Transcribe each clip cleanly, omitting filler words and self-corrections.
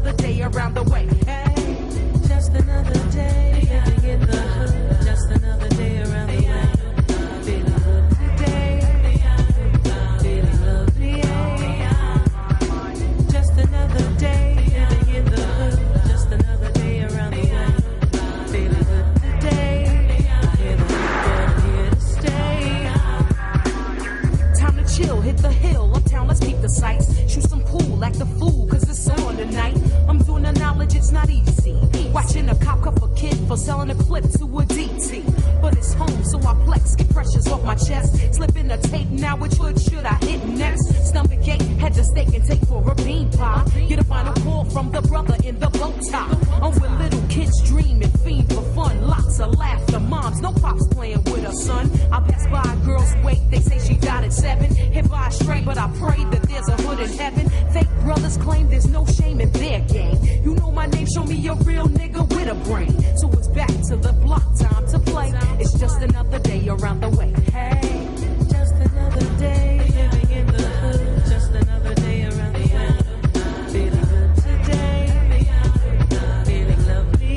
another day around the way. Hey, just another day living in the hood. Just another day around the way. Feeling good today. Feeling lovely. Just another day living in the hood. Just another day around the way. Feeling good today. I hear the weekend here to stay. Time to chill, hit the hill, uptown, let's keep the sights. Shoot some pool, act the fool, cause it's on tonight. I'm doing the knowledge, it's not easy. Watching a cop cuff a kid for selling a clip to a DT. But it's home, so I flex, get pressures off my chest. Slip in the tape, now which hood should I hit next? Stomach ache, head to steak and take for a bean pie. Get a final call from the brother in the bow tie. I'm with little kids dreaming, fiend for fun. Lots of laughter, moms, no pops playing with her son. I pass by a girl's wait, they say she died at 7. Hit by a stray, but I pray that there's a hood in heaven. Fake brothers claim there's no shame in their game. You know my name, show me a real nigga with a brain. So it's back to the block, time to play. It's just another day around the way. Hey, just another day living in the hood. Just another day around the way. Feeling good today. Feeling lovely.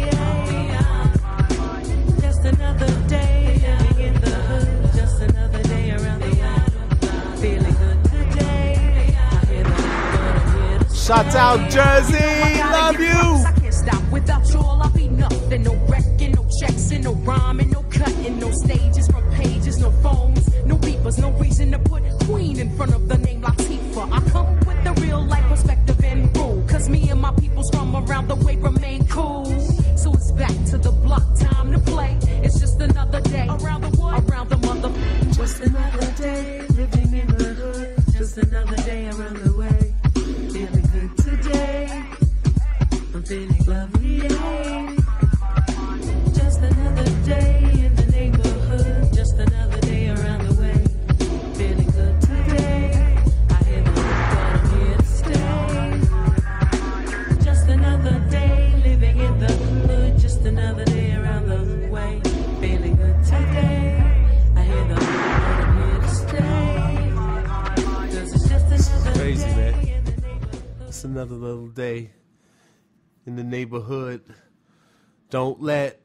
Just another day living in the hood. Just another day around the way. Feeling good today. I hear the here to Shout out Jersey, love you. I can't stop without you. All I'll be nothing. No wrecking, no checks, and no rhyming, no cutting, no stages, front pages, no phones, no beepers, no reason to put Queen in front of the name Latifah. I come with the real life perspective and rule, cause me and my peoples from around the way remain cool. So it's back to the block, time to play. It's just another day around the what? Around the mother. Just another day living in the hood. Just another day around the way. Feeling good today. I'm feeling lovely. Just another day in the neighborhood. Just another day around the way. Feeling good today. I hear the I'm here to stay. Just another day living in the hood. Just another day around the way. Feeling good today. I hear the I'm here to stay. 'Cause it's just another Crazy, day man. in the neighborhood. It's another little day in the neighborhood. Don't let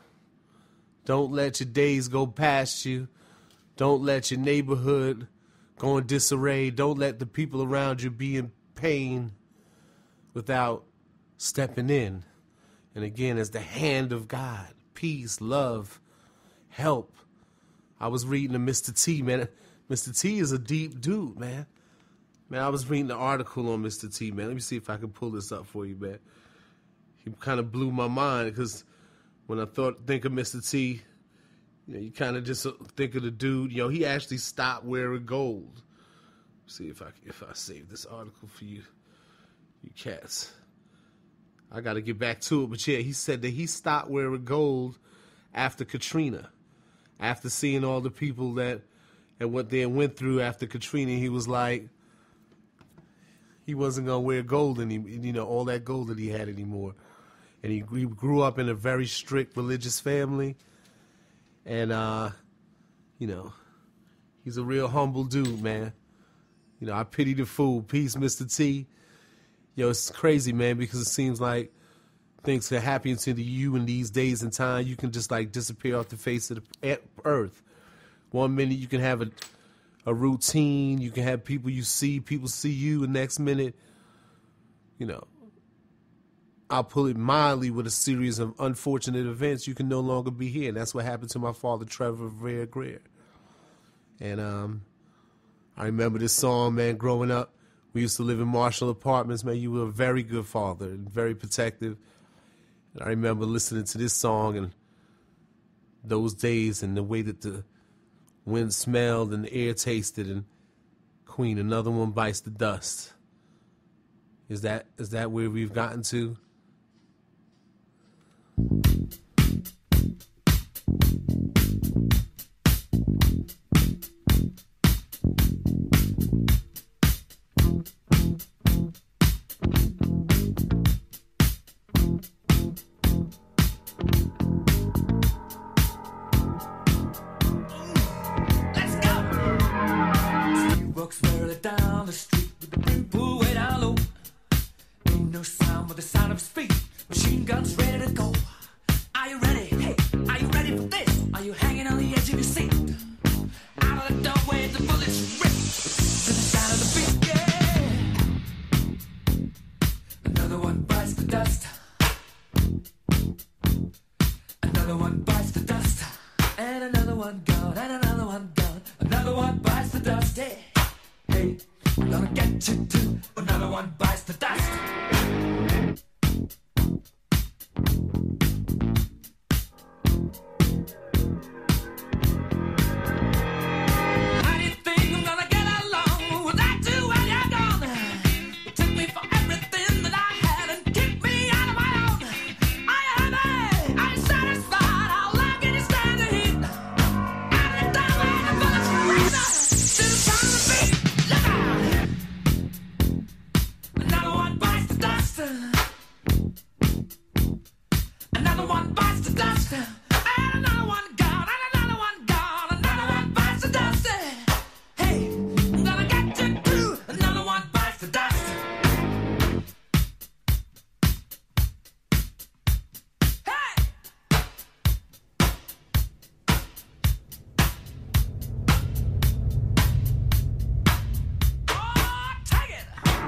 your days go past you. Don't let your neighborhood go in disarray. Don't let the people around you be in pain without stepping in. And again, as the hand of God, peace, love, help. I was reading to Mr. T, man. Mr. T is a deep dude, man. Man, I was reading the article on Mr. T, man. Let me see if I can pull this up for you, man. He kind of blew my mind because when I think of Mr. T, you know, you kind of just think of the dude. You know, he actually stopped wearing gold. See if I save this article for you, you cats. I got to get back to it, but yeah, he said that he stopped wearing gold after Katrina, after seeing all the people that and what they went through after Katrina. He was like, he wasn't gonna wear gold anymore, you know, all that gold that he had anymore. And he grew up in a very strict religious family. And, you know, he's a real humble dude, man. You know, I pity the fool. Peace, Mr. T. Yo, it's crazy, man, because it seems like things can happen to you in these days and time. You can just, like, disappear off the face of the earth. 1 minute you can have a routine. You can have people see you. The next minute, you know, I'll put it mildly, with a series of unfortunate events, you can no longer be here. And that's what happened to my father, Trevor Revere Greer. And I remember this song, man, growing up. We used to live in Marshall Apartments, man. You were a very good father and very protective. And I remember listening to this song and those days and the way that the wind smelled and the air tasted. And Queen, another one bites the dust. Is that where we've gotten to? Walks further down the street with the people way down low. Ain't no sound but the sound of his feet. Machine guns ready to go. Are you ready? Hey, are you ready for this? Are you hanging on the edge of your seat? Out of the doorway, the bullets rip to the sound of the beat. Yeah. Another one bites the dust. Another one bites the dust. And another one gone. And another one gone. Another one bites the dust. Hey, hey, I'm gonna get you too. Another one bites the dust. Another one bites the dust. And another one gone. And another one gone. Another one bites the dust. Hey, I'm gonna get you too. Another one bites the dust. Hey! Oh, take it!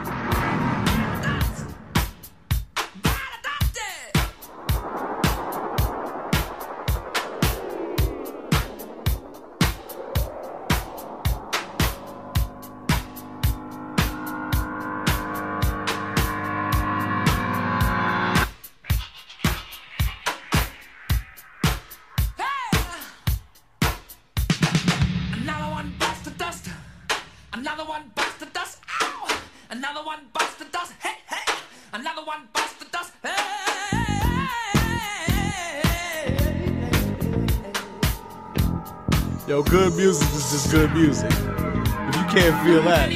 Dust! Bite the dust! Another one bites the dust. Another one bites the dust. Ow! Another one bites the dust. Hey, hey! Another one bites the dust. Yo, good music is just good music. If you can't feel that,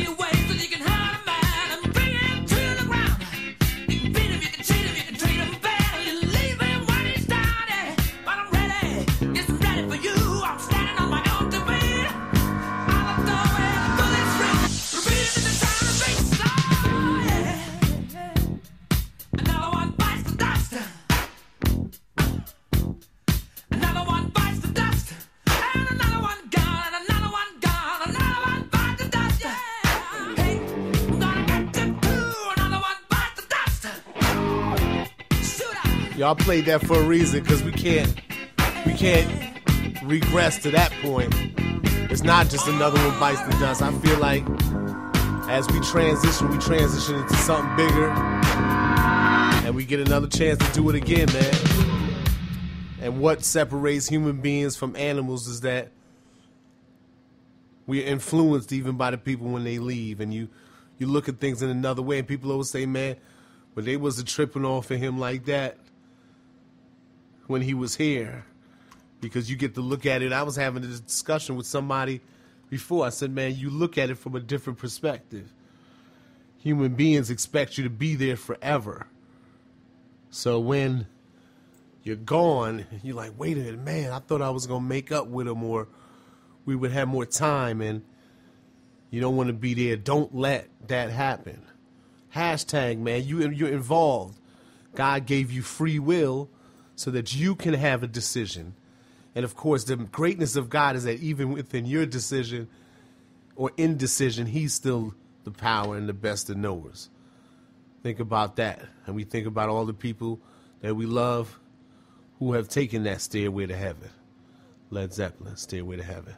y'all played that for a reason, because we can't regress to that point. It's not just another one bites the dust. I feel like as we transition into something bigger, and we get another chance to do it again, man. And what separates human beings from animals is that we are influenced even by the people when they leave, and you look at things in another way, and people always say, man, but they wasn't tripping off of him like that when he was here, because you get to look at it. I was having a discussion with somebody before. I said, man, you look at it from a different perspective. Human beings expect you to be there forever. So when you're gone, you're like, wait a minute, man, I thought I was going to make up with him, or we would have more time, and you don't want to be there. Don't let that happen. Hashtag, man, you're involved. God gave you free will so that you can have a decision. And of course, the greatness of God is that even within your decision or indecision, he's still the power and the best of knowers. Think about that. And we think about all the people that we love who have taken that stairway to heaven. Led Zeppelin, Stairway to Heaven.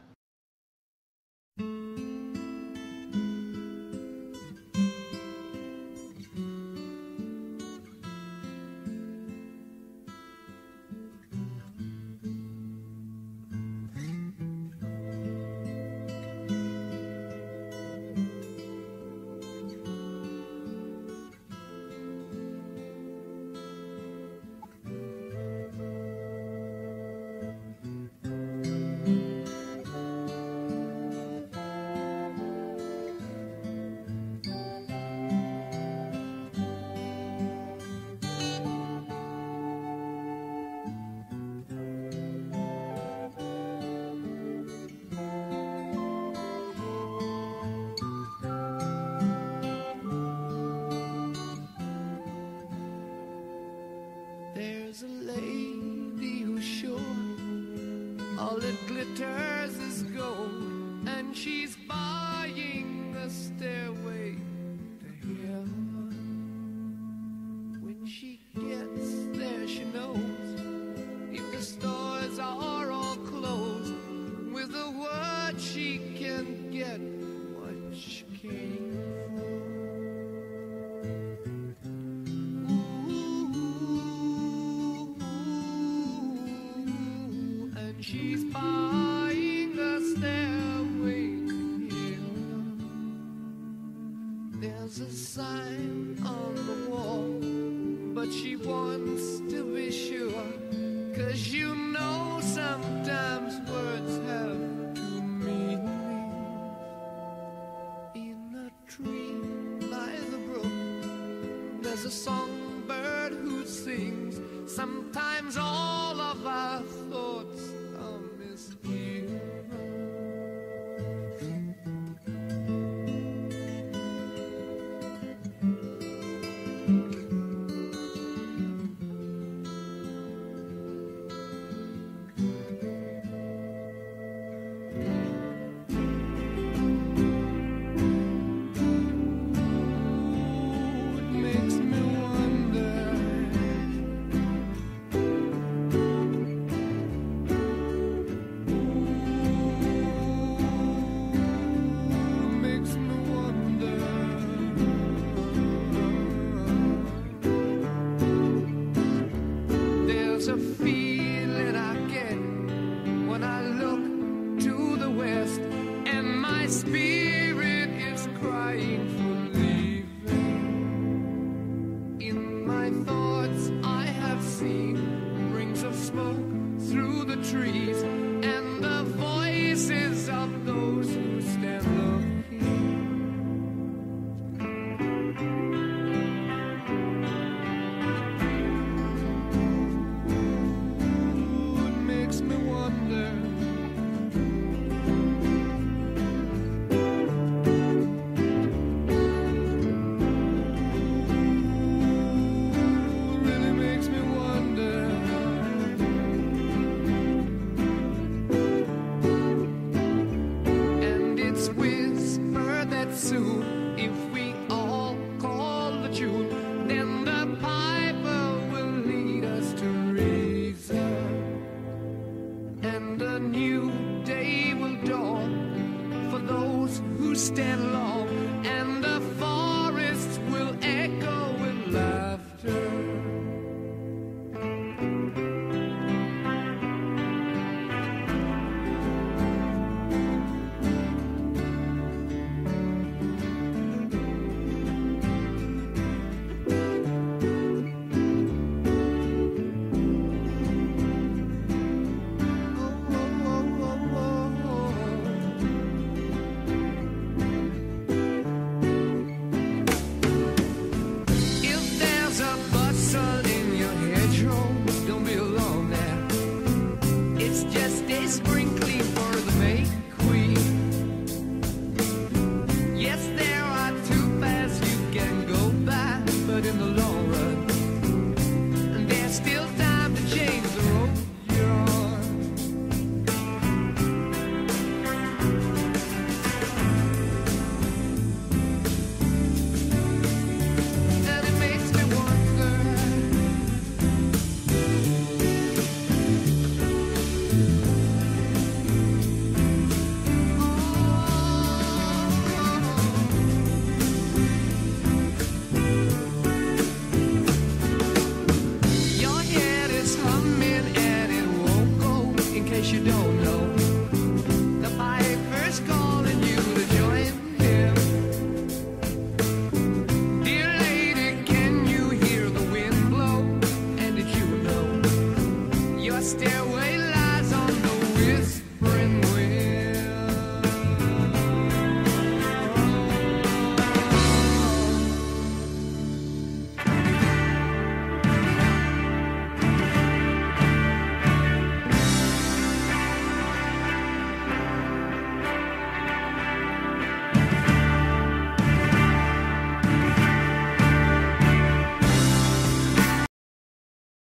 There's a lady who's sure all that glitters is gold, and she's buying a stairway to heaven. When she gets there, she knows if the stores are all closed, with a word she can get what she came for. Ooh, and she's buying a stairway to heaven. There's a sign on the wall, but she wants to be sure, 'cause you know sometimes words have two meanings. In a tree by the brook, there's a songbird who sings. Sometimes all of our thoughts are misgiven. There's a feeling